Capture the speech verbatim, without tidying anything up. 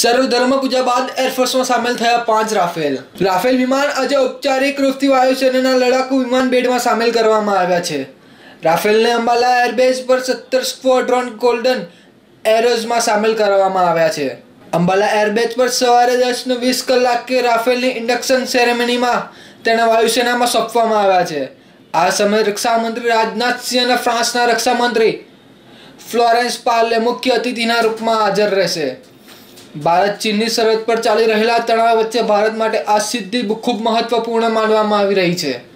સર્વધર્મ પૂજા બાદ એરફોર્સમાં સામેલ થયા પાંચ રાફેલ રાફેલ વિમાન આજે ઔપચારિક રૂપથી વાયુસેનાના લડાકુ વિમાન બેડમાં સામેલ કરવામાં આવ્યા છે. રાફેલને અંબાલા એરબેઝ પર સત્તર સ્ક્વોડ્રોન ગોલ્ડન એરોઝમાં સામેલ કરવામાં આવ્યા છે. અંબાલા એરબેઝ પર સવારે દસ ને વીસ કલાકે રાફેલની ઇન્ડક્શન સેરેમનીમાં તેને વાયુસેનામાં સોંપવામાં આવ્યા છે. આ સમયે રક્ષામંત્રી રાજનાથસિંહ અને ફ્રાન્સના રક્ષામંત્રી ફ્લોરેન્સ પાર્લે મુખ્ય અતિથિના રૂપમાં હાજર રહેશે. ભારત ચીનની સરહદ પર ચાલી રહેલા તણાવ વચ્ચે ભારત માટે આ સિદ્ધિ ખૂબ મહત્વપૂર્ણ માનવામાં આવી રહી છે.